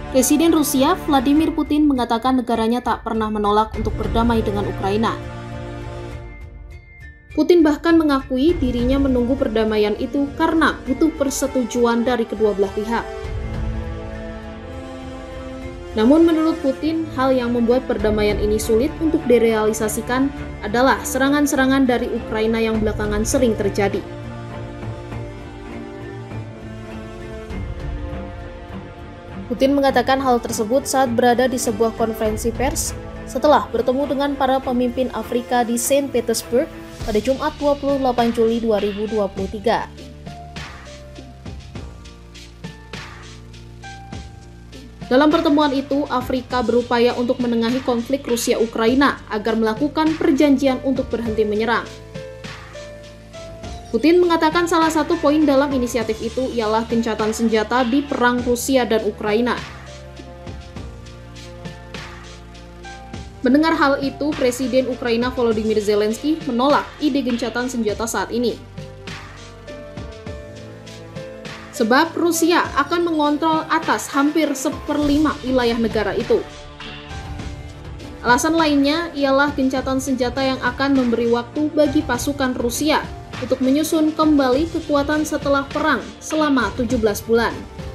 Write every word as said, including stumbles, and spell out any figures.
Presiden Rusia Vladimir Putin mengatakan negaranya tak pernah menolak untuk berdamai dengan Ukraina. Putin bahkan mengakui dirinya menunggu perdamaian itu karena butuh persetujuan dari kedua belah pihak. Namun menurut Putin, hal yang membuat perdamaian ini sulit untuk direalisasikan adalah serangan-serangan dari Ukraina yang belakangan sering terjadi. Putin mengatakan hal tersebut saat berada di sebuah konferensi pers setelah bertemu dengan para pemimpin Afrika di Saint Petersburg pada Jumat dua puluh delapan Juli dua ribu dua puluh tiga. Dalam pertemuan itu, Afrika berupaya untuk menengahi konflik Rusia-Ukraina agar melakukan perjanjian untuk berhenti menyerang. Putin mengatakan salah satu poin dalam inisiatif itu ialah gencatan senjata di perang Rusia dan Ukraina. Mendengar hal itu, Presiden Ukraina Volodymyr Zelensky menolak ide gencatan senjata saat ini. Sebab Rusia akan mengontrol atas hampir seperlima wilayah negara itu. Alasan lainnya ialah gencatan senjata yang akan memberi waktu bagi pasukan Rusia untuk menyusun kembali kekuatan setelah perang selama tujuh belas bulan.